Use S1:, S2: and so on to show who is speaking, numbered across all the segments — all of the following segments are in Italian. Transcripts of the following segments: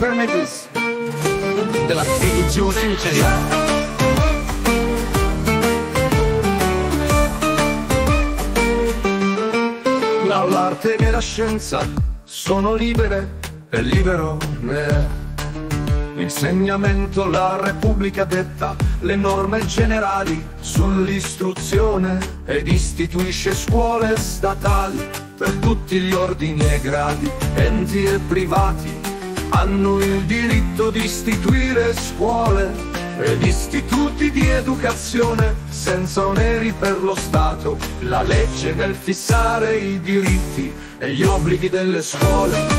S1: per me bis della istituzione nigeriana. L'arte e la scienza sono libere e libero ne è. L'insegnamento, la Repubblica detta le norme generali sull'istruzione ed istituisce scuole statali per tutti gli ordini e gradi. Enti e privati hanno il diritto di istituire scuole ed istituti di educazione senza oneri per lo Stato. La legge nel fissare i diritti e gli obblighi delle scuole.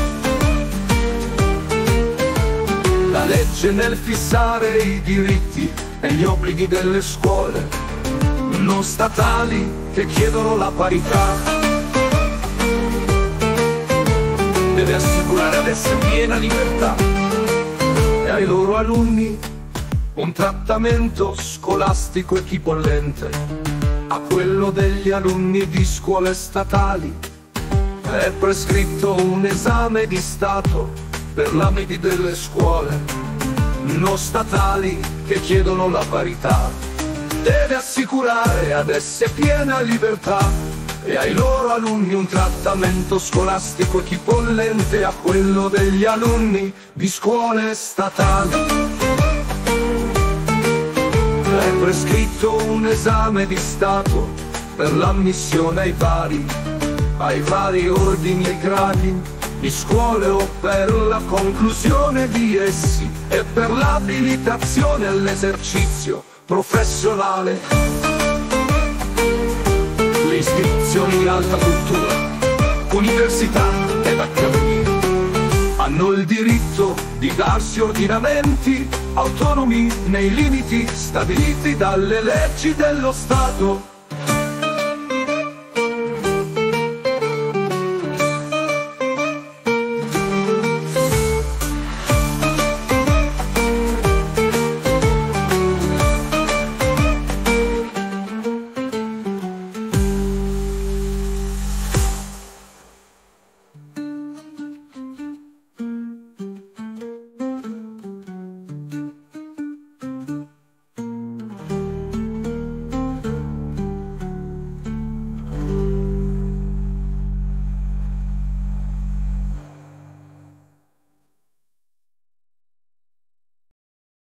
S1: La legge nel fissare i diritti e gli obblighi delle scuole non statali che chiedono la parità. Deve assicurare ad esse piena libertà e ai loro alunni un trattamento scolastico equipollente a quello degli alunni di scuole statali. È prescritto un esame di Stato per l'ambiti delle scuole non statali che chiedono la parità. Deve assicurare ad esse piena libertà e ai loro alunni un trattamento scolastico equipollente a quello degli alunni di scuole statali. È prescritto un esame di Stato per l'ammissione ai vari ordini e gradi di scuole o per la conclusione di essi e per l'abilitazione all'esercizio professionale. Le istituzioni di alta cultura, università ed accademie hanno il diritto di darsi ordinamenti autonomi nei limiti stabiliti dalle leggi dello Stato.